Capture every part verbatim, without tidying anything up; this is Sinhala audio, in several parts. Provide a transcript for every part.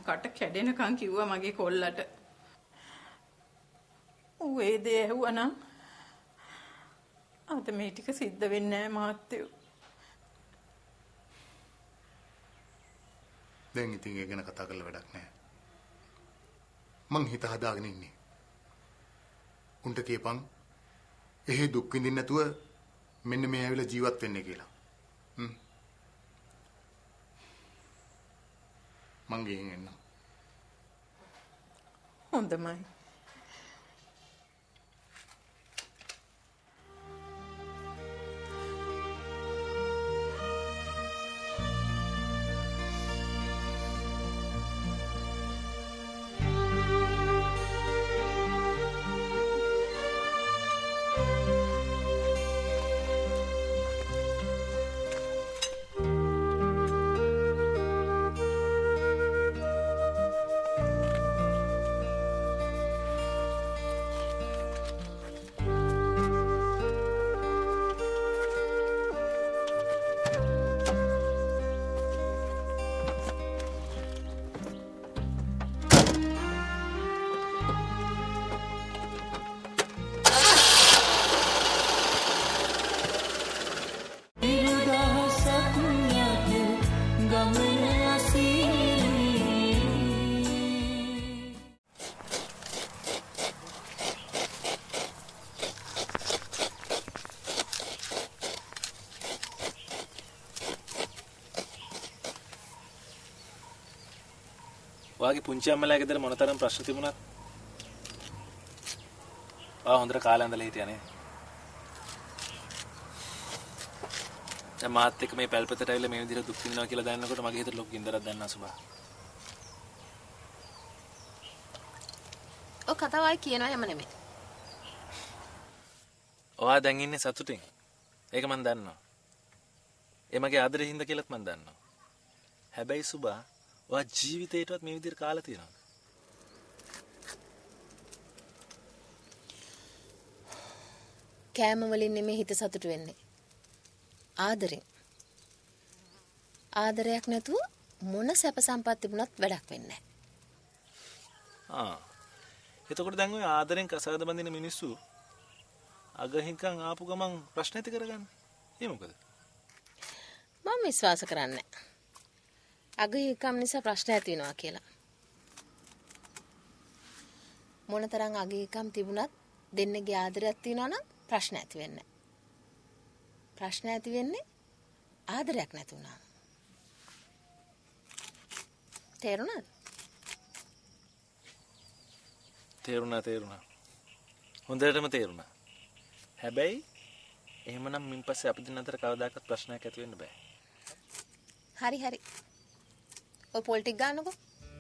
කට කැඩෙනකන් කිව්වා මගේ කොල්ලට. ඌ ඒ දේ ඇහුවා නම් අද මේ ටික සිද්ධ වෙන්නේ නැහැ මහත්තයෝ. දැන් ඉතින් ඒ ගැන කතා කරලා වැඩක් නැහැ. මං හිත හදාගෙන ඉන්නේ. උන්ට කියපන් එහෙ දුක් විඳින්න නැතුව මෙන්න මේ ඇවිල්ලා ජීවත් වෙන්නේ කියලා. හ්ම්. මං ගිහින් එන්නම්. හොඳමයි. ඔයාගේ පුංචි අම්මලා ගෙදර මොනතරම් ප්‍රශ්න තිබුණත් ආ හොඳට කාලේ ඇඳලා හිටියා නේ. දැන් මාත් එක්ක මේ පැල්පතට ඇවිල්ලා මේ විදිහට දුක් විඳිනවා කියලා දැනනකොට මගේ හිතට ලොකු ඉන්දරක් දැනනවා සුභා. ඔය කතාව ආයි කියනවා යම නෙමෙයි. ඔයා දැන් ඉන්නේ සතුටින්. ඒක මම දන්නවා. ඒ මගේ ආදරේ හින්දා කියලාත් මම දන්නවා. හැබැයි සුභා ඔයා ජීවිතේටවත් මේ විදිහට කාලා තියෙනවද? කෑම වලින් නෙමෙයි හිත සතුට වෙන්නේ. ආදරෙන්. ආදරයක් නැතුව මොන සැප සම්පත් තිබුණත් වැඩක් වෙන්නේ නැහැ. ආ. එතකොට දැන් ඔය ආදරෙන් කසාද බඳින මිනිස්සු අගහින්කම් ආපු ගමන් ප්‍රශ්න ඇති කරගන්න. ඒ මොකද? මම විශ්වාස කරන්නේ නැහැ. අගහින්කම් නිසා ප්‍රශ්න ඇති වෙනවා කියලා. මොනතරම් අගහින්කම් තිබුණත් දෙන්නගේ ආදරයක් තියෙනවා නම් ප්‍රශ්න ඇති වෙන්නේ නැහැ. ප්‍රශ්න ඇති වෙන්නේ ආදරයක් නැති වුණා. තේරුණාද? තේරුණා තේරුණා. හොඳටම තේරුණා. හැබැයි එහෙමනම් මින් පස්සේ අපි දෙන්න අතර කවදාකවත් ප්‍රශ්නයක් ඇති වෙන්න බෑ. හරි හරි. ඔය පොල් ටික ගන්නකො.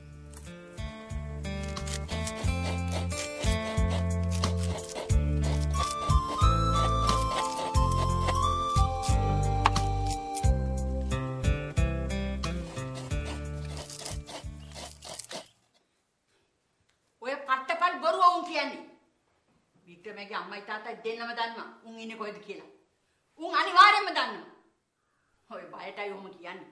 ඔය පට්ටපල් බොරුව උන් කියන්නේ. වික්‍රමගේ අම්මයි තාත්තයි දෙන්නම දන්නවා උන් ඉන්නේ කොහෙද කියලා. උන් අනිවාර්යයෙන්ම දන්නවා. ඔය බයටයි ඔහොම කියන්නේ.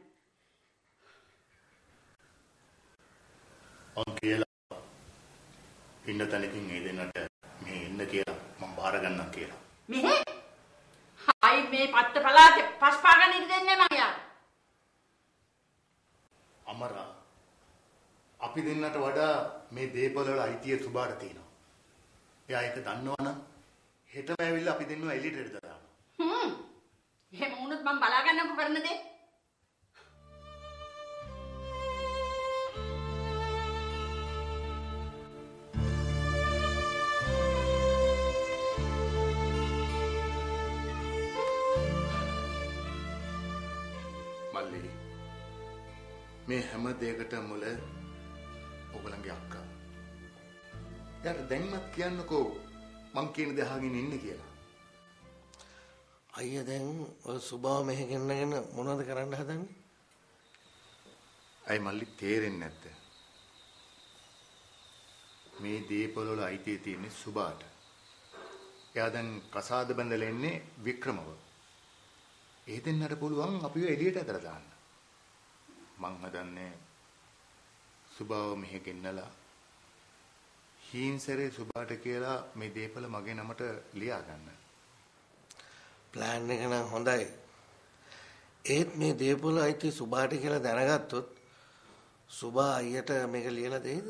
මං කියලා ඉන්න තැනකින් ඒ දෙන්නට මේ එන්න කියලා මං බාර ගන්නම් කියලා. මෙහෙ? හයි මේ පත්ත පලාතේ පස්පාගන්න ඉඳ දෙන්නේ මං යාට. අමරා අපි දෙන්නට වඩා මේ දේපල වල අයිතිය සුභාට තියෙනවා. එයා ඒක දන්නවනම් හෙටම ඇවිල්ලා අපි දෙන්නව එළියට දානවා. හ්ම්. එහෙම වුණොත් මං බලා ගන්නම්කො කරන දේ. මල්ලි මේ හැම දෙයකට මුල ඔයගලගේ අක්කා. යාට දැන්වත් කියන්නකෝ මං කියන දේ අහගෙන ඉන්නේ කියලා. අයියා දැන් ඔය සුභාව මෙහෙ ගෙන්නගෙන මොනවද කරන්න හදන්නේ? අයි මල්ලි තේරෙන්නේ නැද්ද? මේ දීපවල වල අයිතිය තියෙන්නේ සුභාට. එයා දැන් කසාද බඳලා ඉන්නේ වික්‍රමව. ඒ දෙන්නට පුළුවන් අපිව එළියට ඇදලා දාන්න. මං හදන්නේ සුභාව මෙහෙ ගෙන්නලා හීන්සරේ සුභාට කියලා මේ දීපල මගේ නමට ලියා ගන්න. ප්ලෑන් එක නම් හොඳයි. ඒත් මේ දීපල අයිති සුභාට කියලා දැනගත්තොත් සුභා අයියට මේක ලියලා දෙයිද?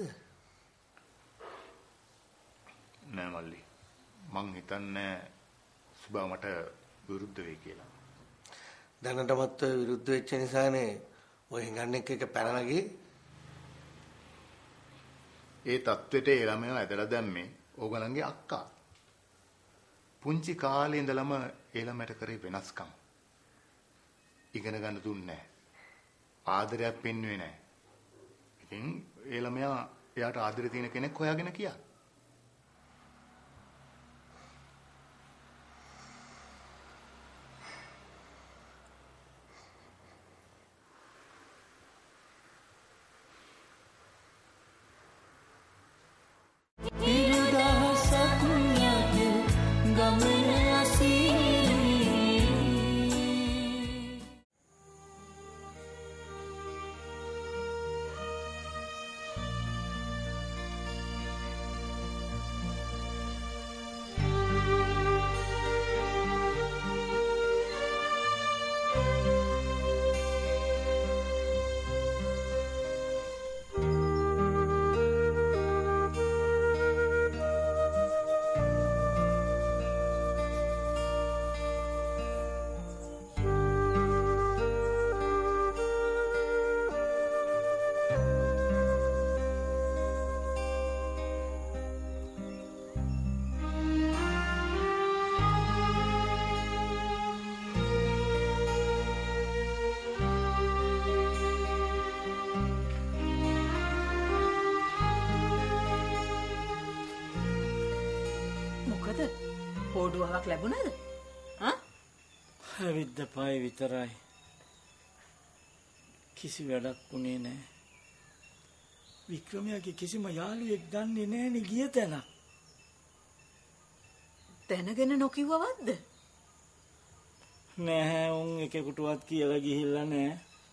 නෑ මල්ලි. මං හිතන්නේ සුභා මට විරුද්ධ වෙයි කියලා. දැනටමත් විරුද්ධ වෙච්ච නිසානේ ඔය හිඟන්නෙක් එක පැනලා ගියේ. ඒ තත්වෙට ඒ ළමයා ඇදලා දැම්මේ ඕගලන්ගේ අක්කා. පුංචි කාලේ ඉඳලම ඒ ළමයට කරේ වෙනස්කම්. ඉගෙන ගන්න දුන්නේ නැහැ. ආදරයක් පෙන්වුවේ නැහැ. ඉතින් ඒ ළමයා එයාට ආදරේ තියෙන කෙනෙක් හොයාගෙන ගියා. පොඩුවක් ලැබුණාද? හා? හැවිද්ද පායි විතරයි. කිසි වැඩක් වුණේ නැහැ. වික්‍රමයාගේ කිසිම යාළුවෙක් දන්නේ නැහනේ ගිය තැන. දැනගෙන නොකිව්වවත්ද? නැහැ උන් එකෙකුටවත් කියලා ගිහිල්ලා නැහැ.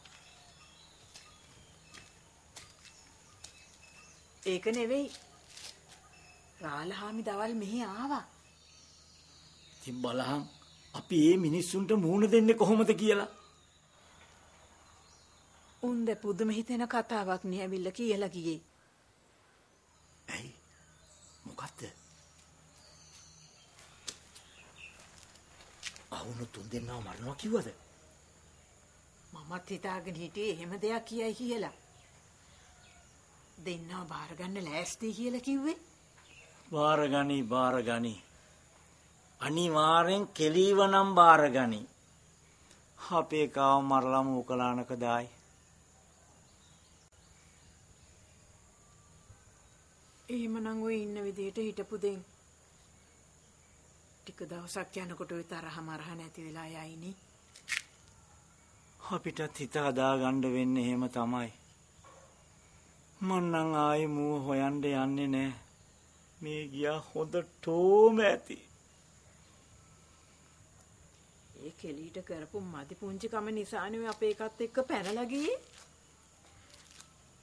ඒක නෙවෙයි. රාලහාමි දවල් මෙහි ආවා. ඉතින් බලහන් අපි මේ මිනිස්සුන්ට මුහුණ දෙන්නේ කොහොමද කියලා. උන් දෙ පුදුම හිතෙන කතාවක් නේ ඇවිල්ලා කියලා ගියේ. ඇයි? මොකද්ද? අවුන තුන් දෙනා මරනවා කිව්වද? මමත් හිතාගෙන හිටියේ එහෙම දෙයක් කියයි කියලා. දෙන්නා බාර ගන්න ලෑස්ති කියලා කිව්වේ. බාරගනි බාරගනි. අනිවාර්යෙන් කෙලීව නම් බාරගනි. අපේ කාව මරලම උකලානක දායි. එහෙමනම් ඔය ඉන්න විදිහට හිටපු දෙන් ටික දවසක් යනකොට ඔය තරහ මරහ නැති වෙලා යයිනේ. අපිටත් හිත හදාගන්න වෙන්නේ එහෙම තමයි. මං නම් ආයේ මූව හොයන්න යන්නේ නැහැ. මේ ගියා හොඳටම ඇති. ඒ කෙලීට කරපු මදි පුංචි කම නිසානේ අපේ එකත් එක්ක පැනලා ගියේ.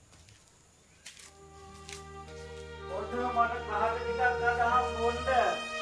ඔන්න මට කහට ටිකක් ගන්න හම් බොන්න.